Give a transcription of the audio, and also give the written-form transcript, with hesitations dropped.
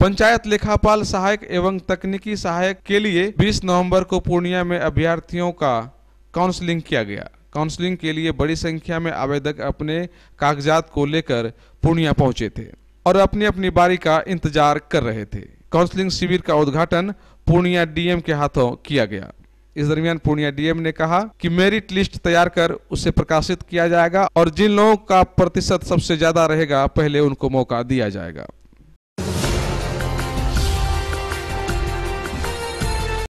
पंचायत लेखापाल सहायक एवं तकनीकी सहायक के लिए 20 नवंबर को पूर्णिया में अभ्यर्थियों का काउंसलिंग किया गया। काउंसलिंग के लिए बड़ी संख्या में आवेदक अपने कागजात को लेकर पूर्णिया पहुंचे थे और अपनी अपनी बारी का इंतजार कर रहे थे। काउंसलिंग शिविर का उद्घाटन पूर्णिया डीएम के हाथों किया गया। इस दरमियान पूर्णिया डीएम ने कहा कि मेरिट लिस्ट तैयार कर उसे प्रकाशित किया जाएगा और जिन लोगों का प्रतिशत सबसे ज्यादा रहेगा पहले उनको मौका दिया जाएगा।